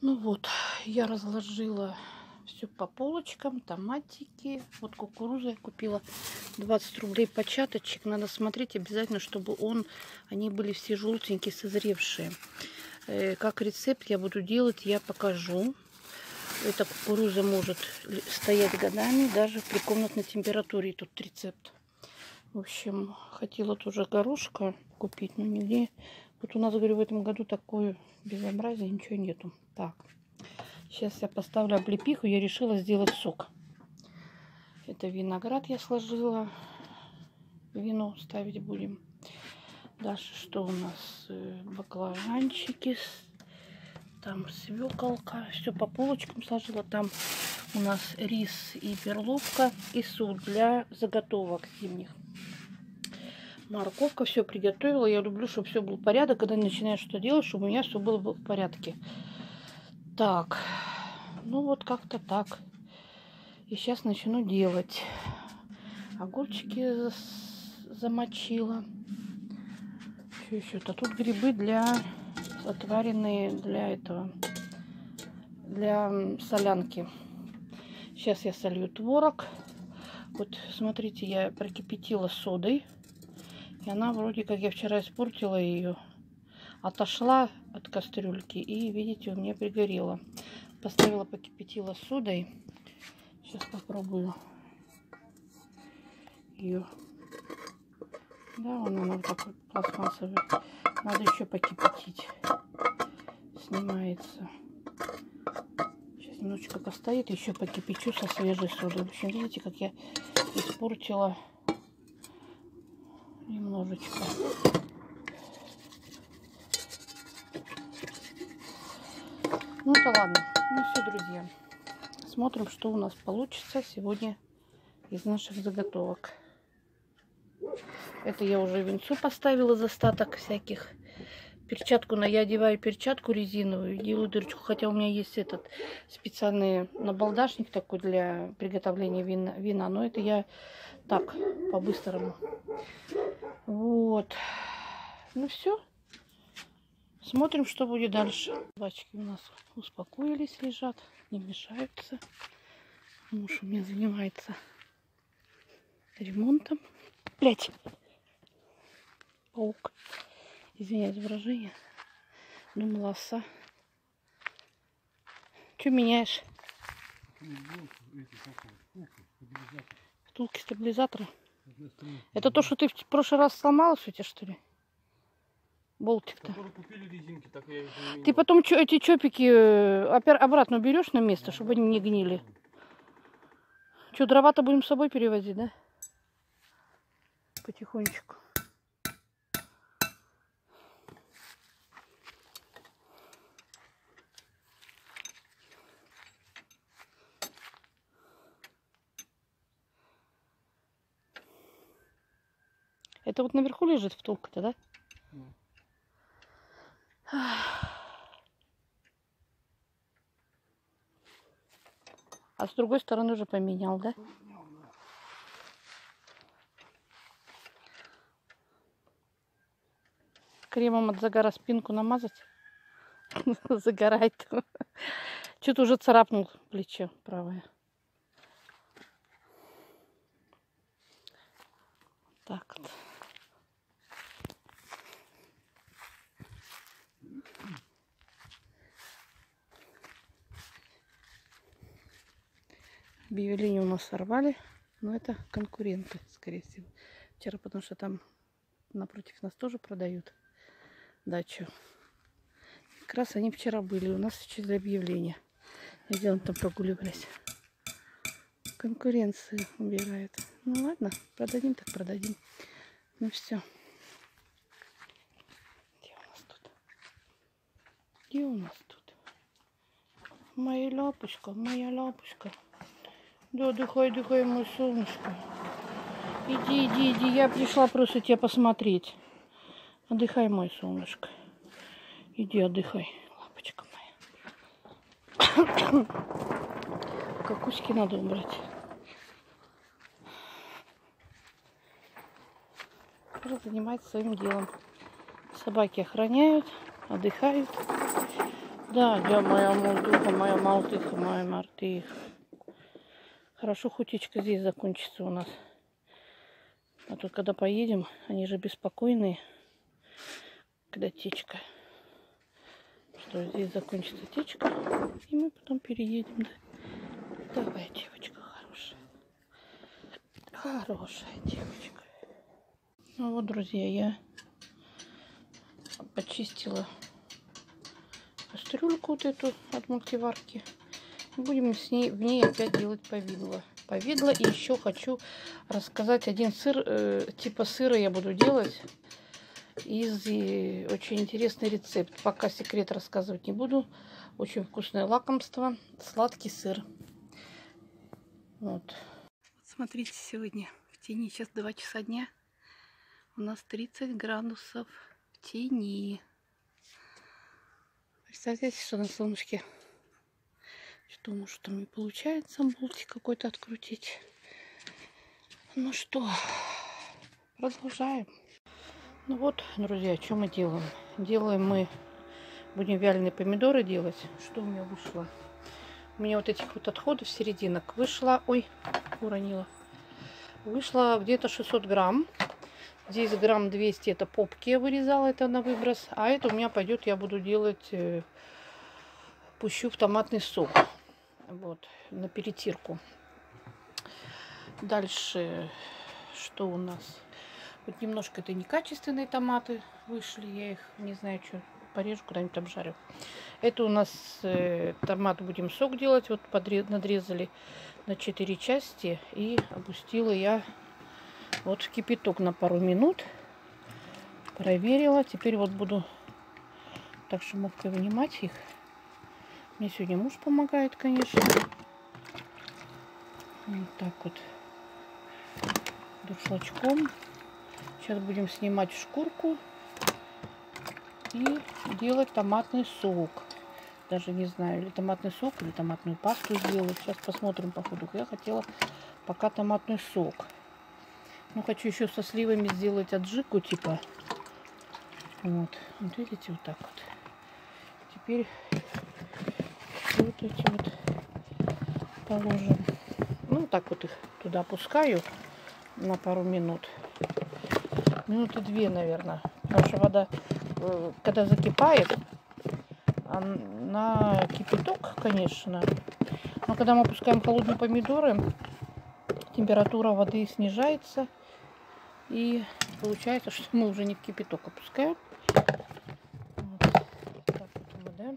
Ну вот, я разложила все по полочкам. Томатики. Вот кукурузу я купила. 20 рублей початочек. Надо смотреть обязательно, чтобы они были все желтенькие, созревшие. Как рецепт я буду делать, я покажу. Эта кукуруза может стоять годами, даже при комнатной температуре. Тут рецепт. В общем, хотела тоже горошка купить, но нигде. Вот у нас, говорю, в этом году такое безобразие, ничего нету. Так, сейчас я поставлю облепиху. Я решила сделать сок. Это виноград я сложила. Вино ставить будем. Дальше что у нас? Баклажанчики. Там свеколка. Все по полочкам сложила. Там у нас рис и перловка. И суп для заготовок зимних. Морковка, все приготовила. Я люблю, чтобы все был порядок. Когда начинаешь что делать, чтобы у меня все было в порядке. Так, ну вот как-то так. И сейчас начну делать. Огурчики замочила. Что еще-то? Тут грибы отваренные для солянки. Сейчас я солью творог. Вот смотрите, я прокипятила содой. И она вроде как я вчера испортила ее. Отошла от кастрюльки и, видите, у меня пригорела. Поставила, покипятила содой. Сейчас попробую ее. Да, она вот так вот пластмассовая. Надо еще покипятить. Снимается. Сейчас немножечко постоит. Еще покипячу со свежей содой. В общем, видите, как я испортила немножечко. Ну это ладно. Ну все, друзья. Смотрим, что у нас получится сегодня из наших заготовок. Это я уже венцу поставила из остаток всяких. Перчатку я одеваю перчатку резиновую, делаю дырочку. Хотя у меня есть этот специальный набалдашник такой для приготовления вина. Но это я так, по-быстрому. Вот. Ну все. Смотрим, что будет дальше. Собачки у нас успокоились, лежат, не мешаются. Муж у меня занимается ремонтом. Блять! Паук. Извиняюсь, выражение. Думала, оса. Что меняешь? Втулки стабилизатора. Это то, что ты в прошлый раз сломалась у тебя, что ли? Болтик-то. Ты потом эти чопики обратно берешь на место, чтобы они не гнили. Что, дрова-то будем с собой перевозить, да? Потихонечку. Это вот наверху лежит втулка-то, да? А с другой стороны уже поменял, да? Кремом от загара спинку намазать. Загорает. Что-то уже царапнул плечо правое. Так вот. Объявление у нас сорвали, но это конкуренты, скорее всего. Вчера, потому что там напротив нас тоже продают дачу. Как раз они вчера были, у нас через объявление. Где он там прогуливались? Конкуренцию убирают. Ну ладно, продадим так продадим. Ну все. Где у нас тут? Где у нас тут? Моя лапушка, моя лапушка. Да, отдыхай, отдыхай, мой солнышко. Иди, иди, иди. Я пришла просто тебя посмотреть. Отдыхай, мой солнышко. Иди, отдыхай, лапочка моя. Какуськи надо убрать. Тоже занимается своим делом. Собаки охраняют, отдыхают. Да, моя мулдуха, моя малтыха, моя мартыха. Хорошо, хутечка здесь закончится у нас. А то, когда поедем, они же беспокойные, когда течка. Что здесь закончится течка, и мы потом переедем. Да? Давай, девочка хорошая. Хорошая девочка. Ну вот, друзья, я почистила кастрюльку вот эту от мультиварки. Будем в ней опять делать повидло. Повидло. И еще хочу рассказать один сыр, типа сыра я буду делать. Очень интересный рецепт. Пока секрет рассказывать не буду. Очень вкусное лакомство. Сладкий сыр. Вот. Смотрите, сегодня в тени. Сейчас 2 часа дня. У нас 30 градусов в тени. Представьте, что на солнышке. Думаю, что мне получается болтик какой-то открутить. Ну что, продолжаем. Ну вот, друзья, что мы делаем? Будем вяленые помидоры делать. Что у меня вышло? У меня вот этих вот отходов серединок вышло, ой, уронила. Вышло где-то 600 грамм. Здесь грамм 200 это попки я вырезала, это на выброс. А это у меня пойдет, я буду делать, пущу в томатный сок. Вот, на перетирку. Дальше, что у нас? Вот немножко это некачественные томаты вышли. Я их, не знаю, что, порежу, куда-нибудь обжарю. Это у нас томат, будем сок делать. Вот надрезали на 4 части. И опустила я вот в кипяток на пару минут. Проверила. Теперь вот буду так шумовкой вынимать их. Мне сегодня муж помогает, конечно. Вот так вот. Дуршлачком. Сейчас будем снимать шкурку. И делать томатный сок. Даже не знаю, или томатный сок, или томатную пасту сделать. Сейчас посмотрим по ходу. Я хотела пока томатный сок. Ну, хочу еще со сливами сделать аджику, типа. Вот. Вот видите, вот так вот. Теперь вот эти вот положим. Ну, так вот их туда опускаю на пару минут. Минуты 2, наверное. Потому что вода, когда закипает, на кипяток, конечно. Но когда мы опускаем холодные помидоры, температура воды снижается. И получается, что мы уже не в кипяток опускаем. Вот. Так вот, да.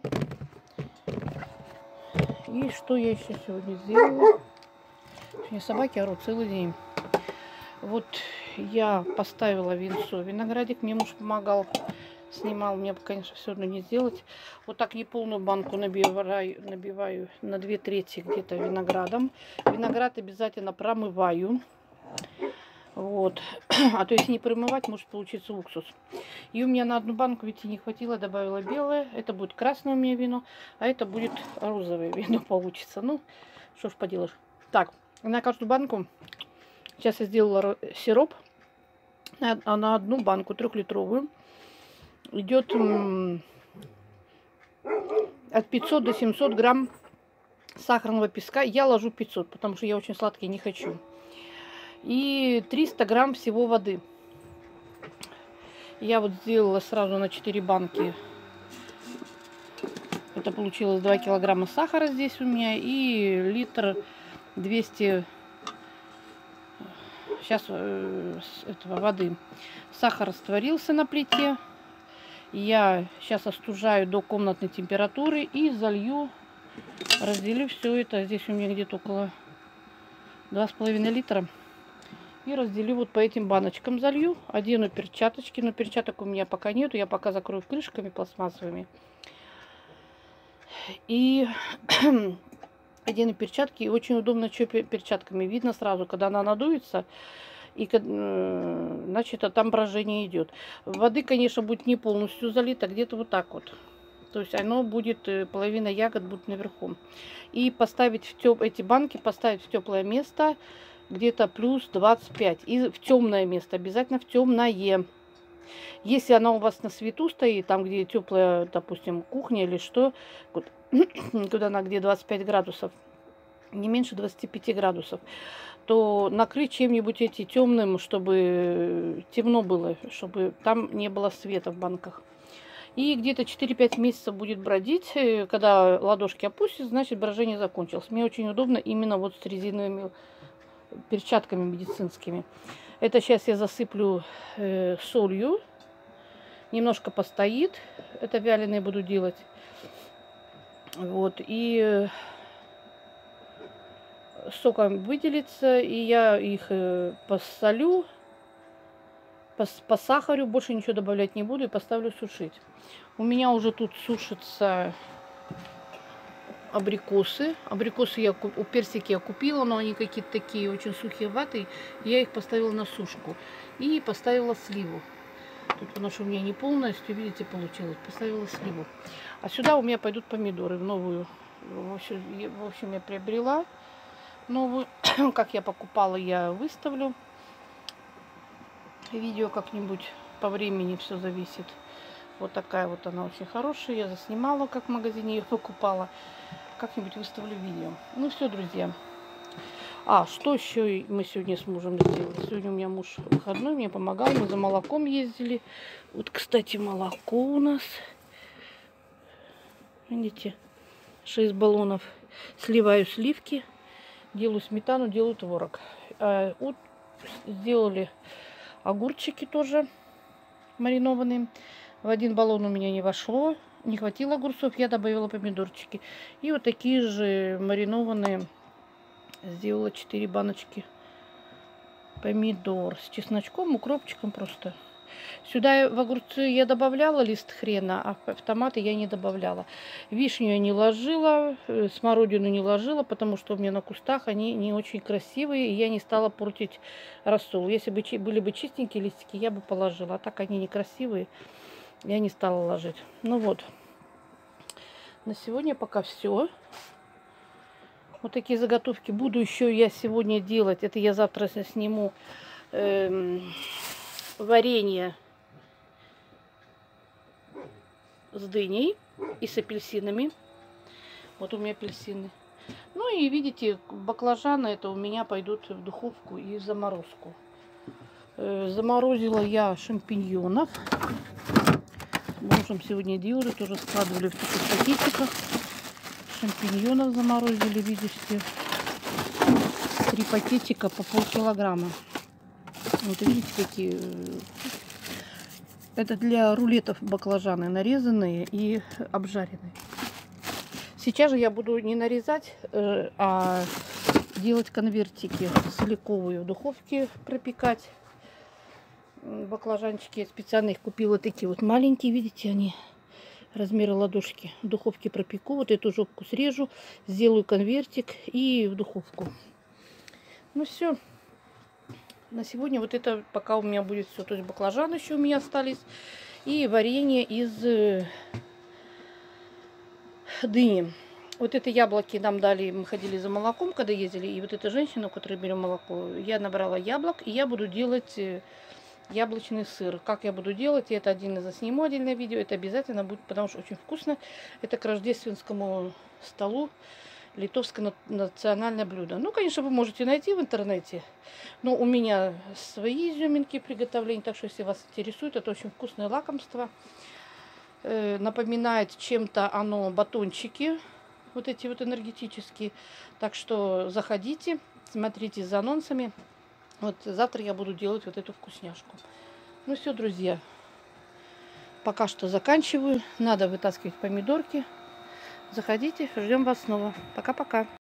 И что я еще сегодня сделала? Сегодня собаки орут целый день. Вот я поставила винцо, виноградик. Мне муж помогал, снимал. Мне, конечно, все равно не сделать. Вот так неполную банку набиваю на 2/3 где-то виноградом. Виноград обязательно промываю. Вот. А то если не промывать, может получиться уксус. И у меня на одну банку, видите, не хватило, добавила белое. Это будет красное у меня вино, а это будет розовое вино получится. Ну, что ж поделаешь. Так, на каждую банку сейчас я сделала сироп. На одну банку 3-литровую идет от 500 до 700 грамм сахарного песка. Я ложу 500, потому что я очень сладкий не хочу. И 300 грамм всего воды. Я вот сделала сразу на 4 банки. Это получилось 2 килограмма сахара здесь у меня и литр 200 сейчас этого воды. Сахар растворился на плите. Я сейчас остужаю до комнатной температуры и залью, разделю все это. Здесь у меня где-то около 2,5 литра. И разделю вот по этим баночкам, залью. Одену перчаточки, но перчаток у меня пока нету. Я пока закрою крышками пластмассовыми. И одену перчатки. И очень удобно, что перчатками. Видно сразу, когда она надуется. И, значит, там брожение идет. Воды, конечно, будет не полностью залито, где-то вот так вот. То есть оно будет, половина ягод будет наверху. И поставить эти банки поставить в теплое место, где-то плюс 25. И в темное место, обязательно в темное. Если она у вас на свету стоит, там, где теплая, допустим, кухня или что, куда она где 25 градусов, не меньше 25 градусов, то накрыть чем-нибудь эти темным, чтобы темно было, чтобы там не было света в банках. И где-то 4-5 месяцев будет бродить. Когда ладошки опустят, значит брожение закончилось. Мне очень удобно именно вот с резиновыми перчатками медицинскими. Это сейчас я засыплю солью. Немножко постоит. Это вяленые буду делать. Вот. И соком выделится. И я их посолю. Посахарю, больше ничего добавлять не буду и поставлю сушить. У меня уже тут сушатся абрикосы. Абрикосы я у персики я купила, но они какие-то такие очень суховатые. Я их поставила на сушку. И поставила сливу. Тут потому что у меня не полностью, видите, получилось. Поставила сливу. А сюда у меня пойдут помидоры в новую. В общем, я приобрела новую. Как я покупала, я выставлю. Видео как-нибудь по времени все зависит. Вот такая вот она очень хорошая. Я заснимала, как в магазине ее покупала. Как-нибудь выставлю видео. Ну все, друзья. Что еще мы сегодня с мужем сделали? Сегодня у меня муж выходной, мне помогал. Мы за молоком ездили. Вот, кстати, молоко у нас. Видите? 6 баллонов. Сливаю сливки. Делаю сметану, делаю творог. Вот сделали огурчики тоже маринованные. В 1 баллон у меня не вошло. Не хватило огурцов, я добавила помидорчики. И вот такие же маринованные сделала 4 баночки помидор с чесночком, укропчиком просто. Сюда в огурцы я добавляла лист хрена, а в томаты я не добавляла. Вишню я не ложила, смородину не ложила, потому что у меня на кустах они не очень красивые, и я не стала портить рассол. Если бы были бы чистенькие листики, я бы положила, а так они некрасивые, я не стала ложить. Ну вот, на сегодня пока все. Вот такие заготовки буду еще я сегодня делать. Это я завтра сниму варенье с дыней и с апельсинами. Вот у меня апельсины. Ну и видите, баклажаны это у меня пойдут в духовку и в заморозку. Заморозила я шампиньонов. Мужем сегодня делали, тоже складывали в таких пакетиках. Шампиньонов заморозили, видите. 3 пакетика по полкилограмма. Вот видите, какие. Это для рулетов баклажаны нарезанные и обжаренные. Сейчас же я буду не нарезать, а делать конвертики силиковые в духовке пропекать. Баклажанчики я специально их купила, такие вот маленькие, видите, они размера ладошки. В духовке пропеку, вот эту жопку срежу, сделаю конвертик и в духовку. Ну все. На сегодня вот это пока у меня будет все. То есть баклажаны еще у меня остались. И варенье из дыни. Вот это яблоки нам дали, мы ходили за молоком, когда ездили. И вот эта женщина, у которой берем молоко, я набрала яблок. И я буду делать яблочный сыр. Как я буду делать, я это отдельно засниму, отдельное видео. Это обязательно будет, потому что очень вкусно. Это к рождественскому столу. Литовское национальное блюдо. Ну, конечно, вы можете найти в интернете. Но у меня свои изюминки приготовления. Так что, если вас интересует, это очень вкусное лакомство. Напоминает чем-то оно батончики. Вот эти вот энергетические. Так что заходите, смотрите за анонсами. Вот завтра я буду делать вот эту вкусняшку. Ну все, друзья. Пока что заканчиваю. Надо вытаскивать помидорки. Заходите, ждем вас снова. Пока-пока.